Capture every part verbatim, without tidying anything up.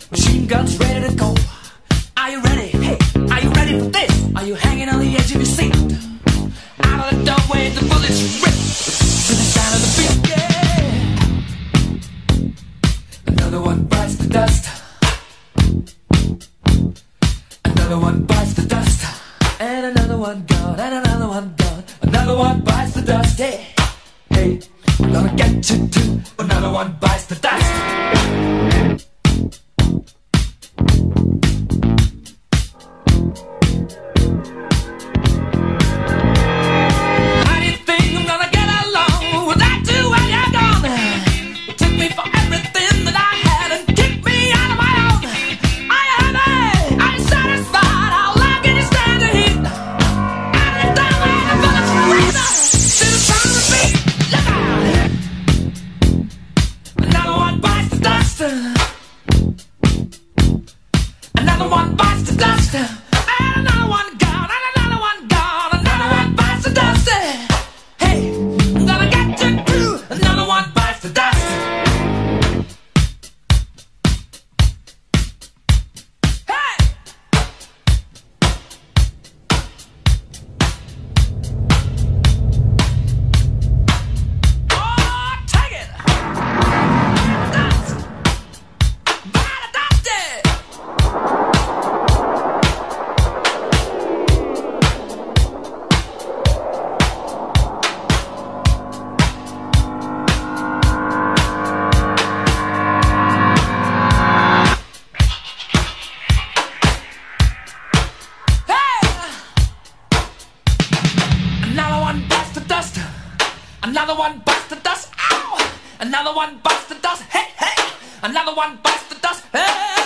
Machine guns ready to go. Are you ready? Hey, are you ready for this? Are you hanging on the edge of your seat? Out of the doorway, the bullets rip to the sound of the beat. Yeah. Another one bites the dust. Another one bites the dust. And another one gone. And another one gone. Another one bites the dust. Hey, hey, I'm gonna get you too. Another one bites the dust. Another one bites the dust. Ow! Another one bites the dust. Hey, hey! Another one bites the dust. Hey!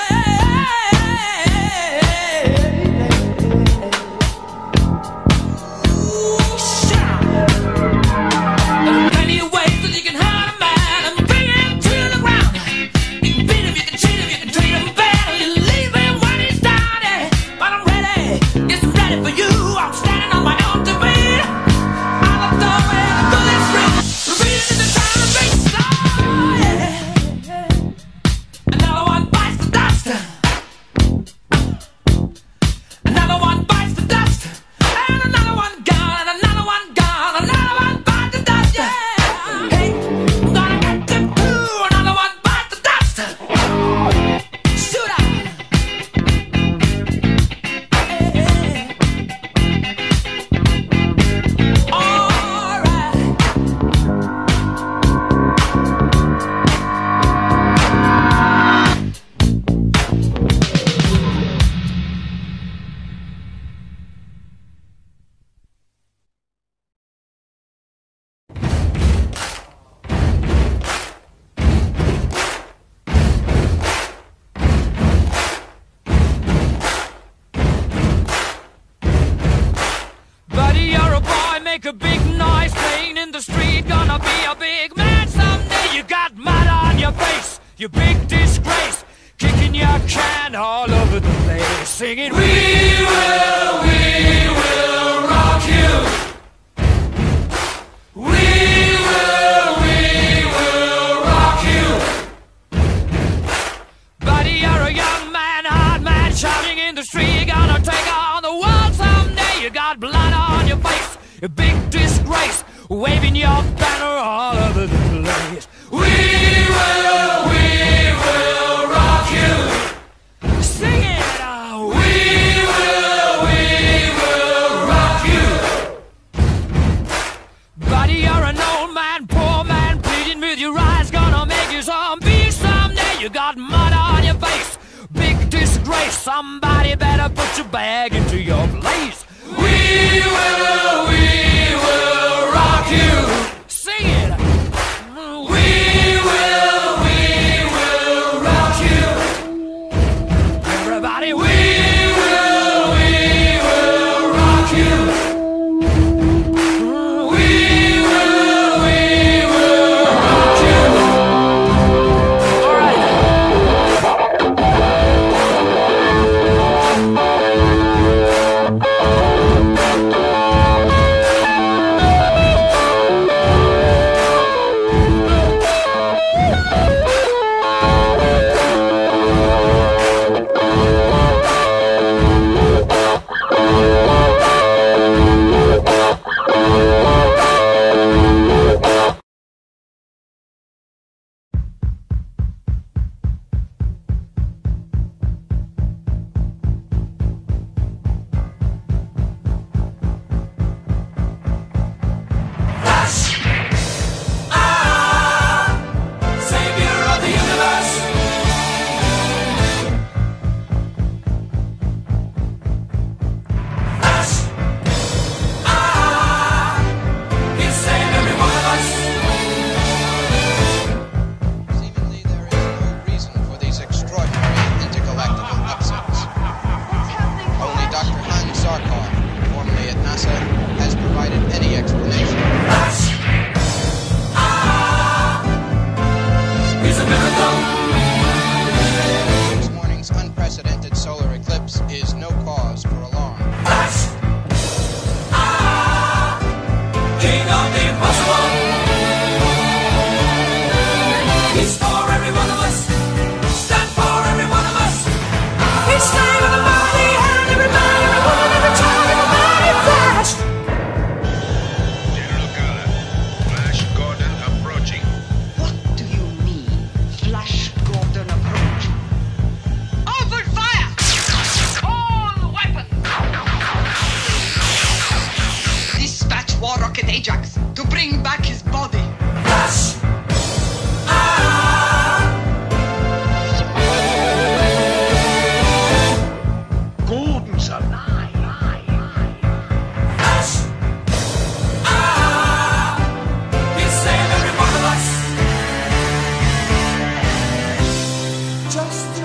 Make a big noise playing in the street. Gonna be a big man someday. You got mud on your face, you big disgrace. Kicking your can all over the place, singing, we will, we will rock you. We will, we will rock you. Buddy, you're a young man, hard man, shouting in the street. Gonna take on the world someday. You got blood on your face, a big disgrace, waving your banner all over the place. We will, we will rock you. Sing it out. We will, we will rock you. Buddy, you're an old man, poor man, pleading with your eyes. Gonna make you zombie someday. You got mud on your face, big disgrace. Somebody better put your bag into your place. We will, we will rock you. Sing it. We will, we will rock you. Everybody, we will, we will rock you. We will, we will rock you. All right.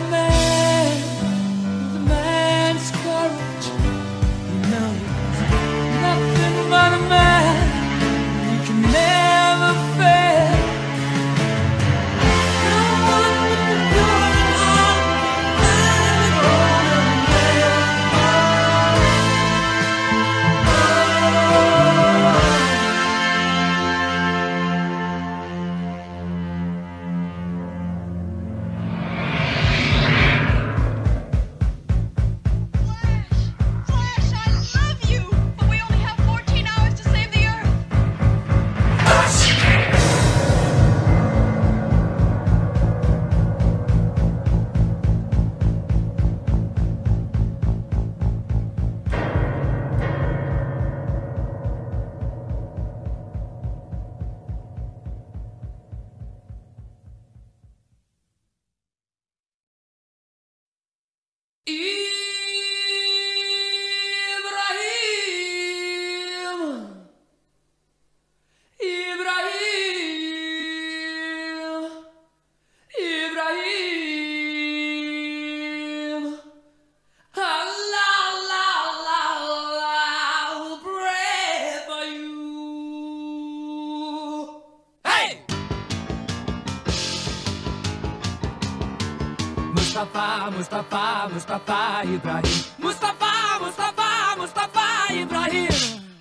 Mustafa, Mustafa, Mustafa Ibrahim. Mustafa, Mustafa, Mustafa Ibrahim.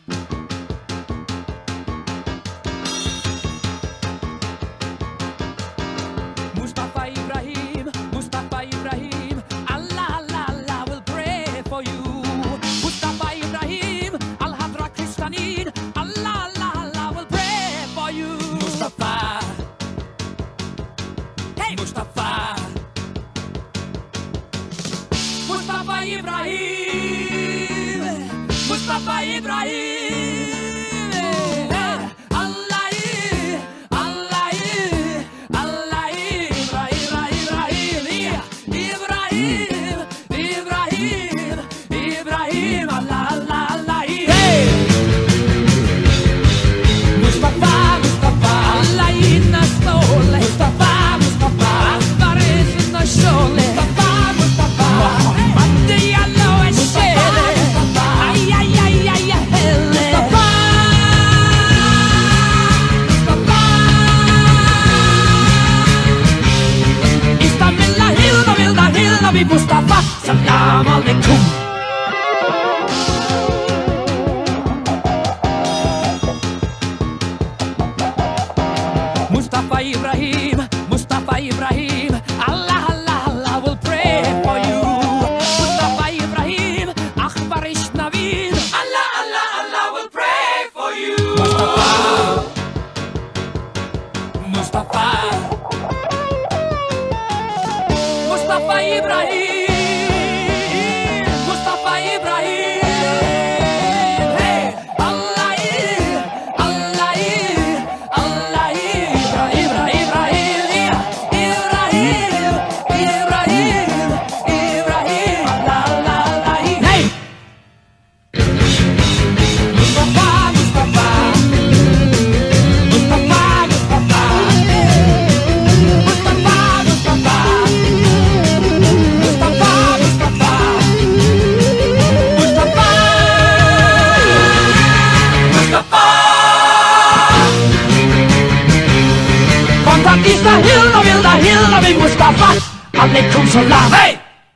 Mustafa Ibrahim, Mustafa Ibrahim. Allah, Allah, Allah will pray for you. Mustafa Ibrahim, Al-Hadra Kristanin. Allah, Allah, Allah will pray for you. Mustafa, hey Mustafa. Mustafa Ibrahim, Mustafa Ibrahim. Allah, Allah, Allah, Ibrahim, Ibrahim, Ibrahim, Ibrahim, Allah, Allah, Allah. Hey, Mustafa, Mustafa, Allah in the soul. Mustafa, Mustafa, Akbar is in the soul. Mustafa, Mustafa. Mustafa, salam alaikum. Mustafa Ibrahim, Mustafa Ibrahim. Allah, Allah, Allah will pray for you. Mustafa Ibrahim, Akbar Ishnavin. Allah, Allah, Allah will pray for you. Mustafa, Mustafa, Mustafa Ibrahim, Mustafa Ibrahim. Hey, Allah, Allah, Allah, Ibrahim, Ibrahim, Ibrahim, Ibrahim, Ibrahim, Allah, Allah, Allah. Hey, Mustafa, Mustafa, Mustafa, Mustafa, Mustafa, Mustafa. Isa Hilda Vilda Hilda Big Mustafa Alaikum Salam. Hey!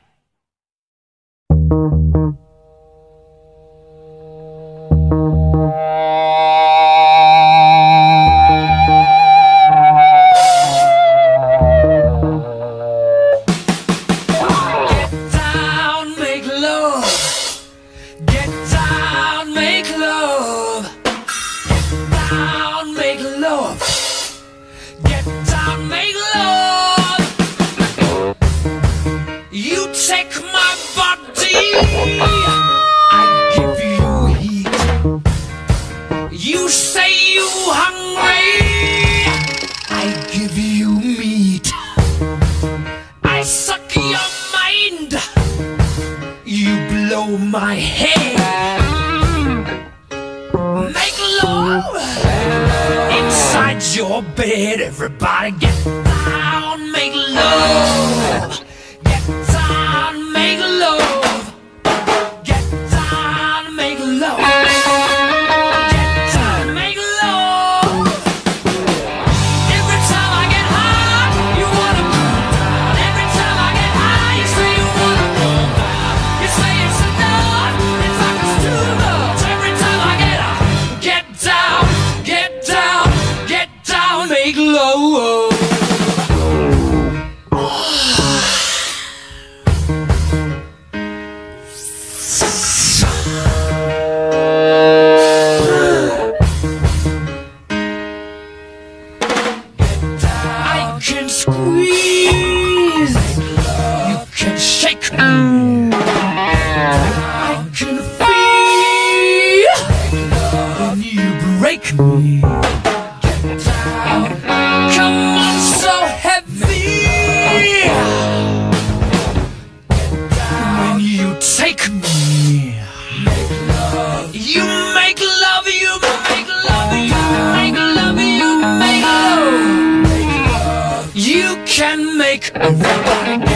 Get down, make love. Get down, make love. Get down, make love. Get down, make love. You take my body, I give you heat. You say you hungry, I give you meat. I suck your mind, you blow my head. Make love inside your bed. Everybody get down, make love. Get break me. I can feel when you break me. Come on, so heavy when you take me. You make love, you make love, you make love, you make love. You can make everybody